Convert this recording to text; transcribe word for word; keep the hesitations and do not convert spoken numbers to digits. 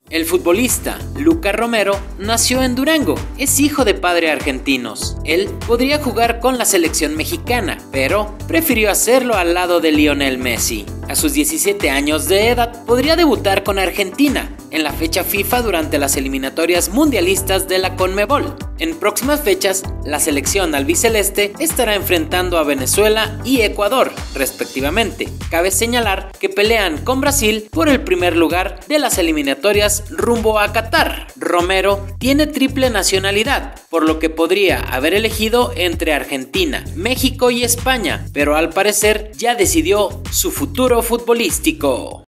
El futbolista Lucas Romero nació en Durango, es hijo de padres argentinos. Él podría jugar con la selección mexicana, pero prefirió hacerlo al lado de Lionel Messi. A sus diecisiete años de edad podría debutar con Argentina en la fecha FIFA durante las eliminatorias mundialistas de la CONMEBOL. En próximas fechas, la selección albiceleste estará enfrentando a Venezuela y Ecuador, respectivamente. Cabe señalar que pelean con Brasil por el primer lugar de las eliminatorias rumbo a Qatar. Romero tiene triple nacionalidad, por lo que podría haber elegido entre Argentina, México y España, pero al parecer ya decidió su futuro futbolístico.